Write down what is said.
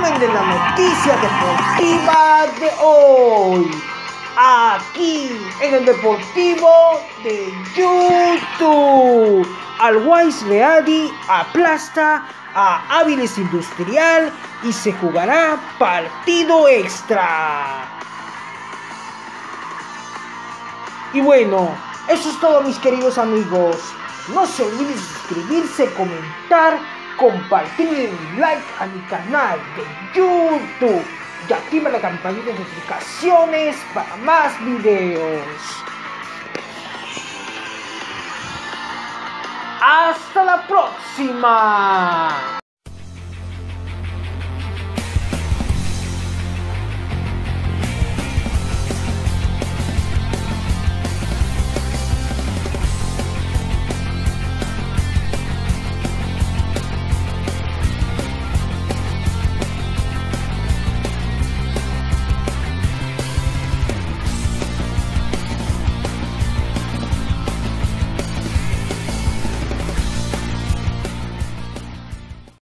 resumen de la noticia deportiva de hoy. Aquí en el Deportivo de YouTube. Always Ready aplasta a Áviles Industrial y se jugará partido extra. Y bueno, eso es todo, mis queridos amigos. No se olviden de suscribirse, comentar, compartir y like a mi canal de YouTube. Y activa la campanita de notificaciones para más videos. ¡Hasta la próxima!